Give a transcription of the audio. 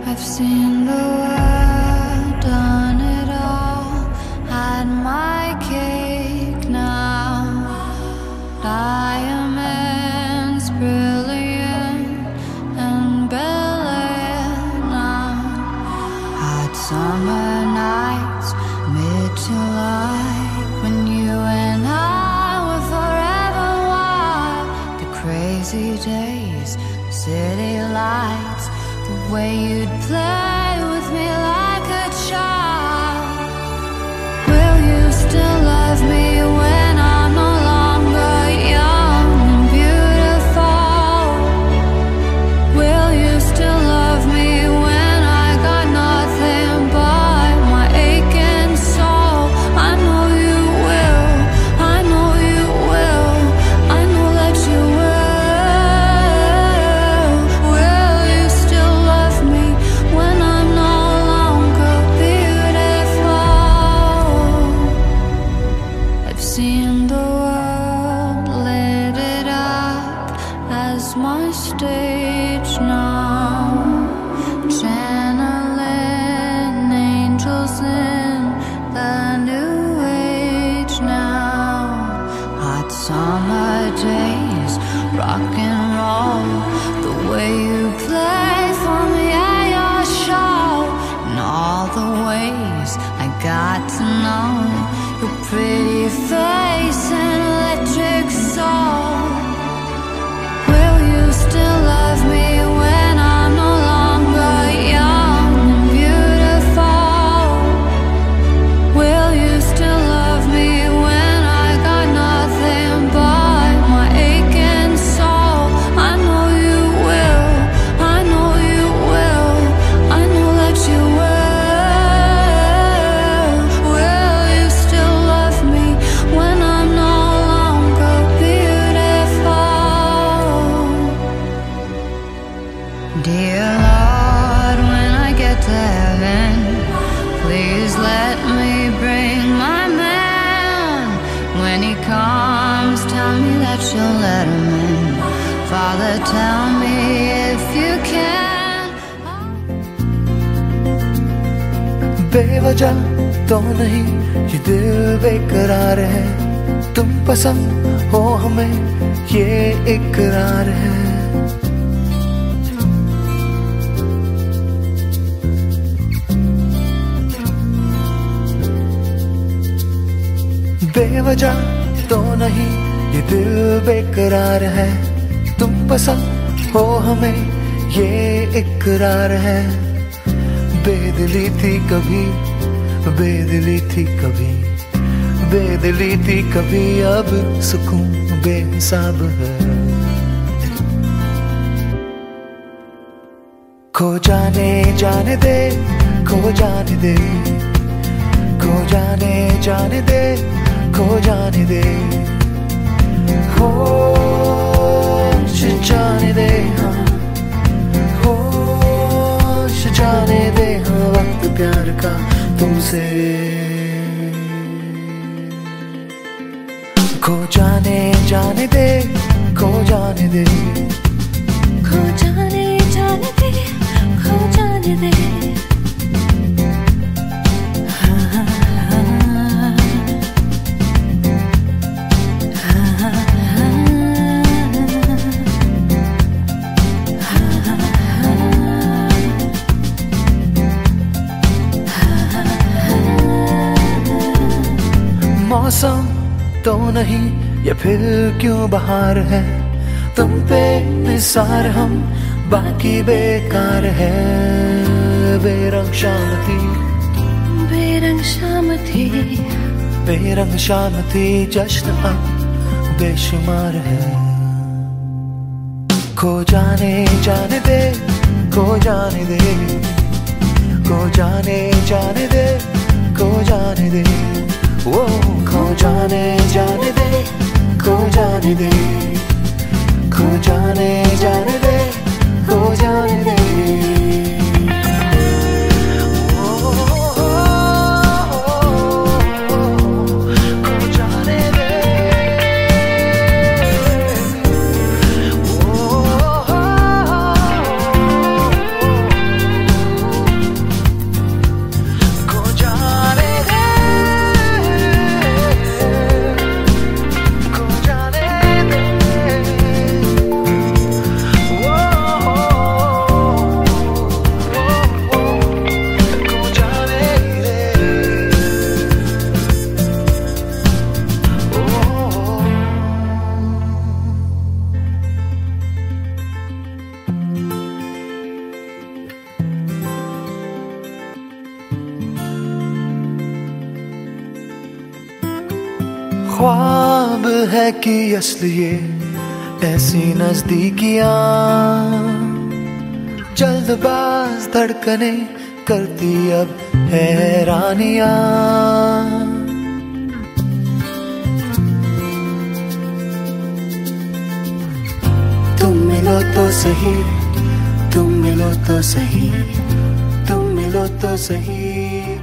I've seen the world, done it all, had my cake now. Diamonds brilliant and brilliant now. Hot summer nights, mid-July, when you and I were forever wild. The crazy days, city lights, the way you'd play with me like a child. Will you still love me when I'm no longer young and beautiful? Will you still love me when I got nothing but my aching soul? I know you will, I know you will, I know that you will. Will you still love me when I'm no longer beautiful? I've seen the world, lit it up as my stage now. Channeling angels in the new age now. Hot summer days, rock and roll, the way you play for me at your show. And all the ways I got to know your pretty face and electric soul. Will you still love me when I'm no longer young and beautiful? Will you still love me when I got nothing but my aching soul? I know you will, I know you will, I know that you will. Will you still love me when I'm no longer beautiful? Dear Lord, when I get to heaven, please let me bring my man. When he comes, tell me that you'll let him in. Father, tell me if you can. बेवजह तो नहीं ये दिल बेकरार है, तुम पसंद हो हमें ये इकरार है। बेवजह तो नहीं ये दिल बेकरार है, तुम पसंद हो हमें ये इकरार है। बेदिली थी कभी, बेदिली थी कभी, बेदिली थी कभी, अब सुकून बेहिसाब है। खो जाने जाने दे, खो जाने दे, खो जाने जाने दे, खो जाने दे, होश जाने दे, हाँ होश जाने दे, हाँ वक्त प्यार का तुमसे। खो जाने जाने दे, खो जाने दे, खो जाने जाने दे, खो जाने दे। मौसम तो नहीं ये फिर क्यों बहार है, तुम पे निसार हम बाकी बेकार है। बेरंग शाम थी, बेरंग शाम थी, बेरंग शाम थी, जश्न अब बेशुमार है। खो जाने जाने दे, खो जाने दे, खो जाने जाने दे, खो जाने दे, वो खो जाने जाने दे, खो जाने दे, खो जाने जाने दे, खो जाने दे। खो जाने दे, ख्वाब है कि असली ये ऐसी नजदीकियां, जल्दबाज धड़कने करती अब हैरानियां। तुम मिलो तो सही, तुम मिलो तो सही, तुम मिलो तो सही।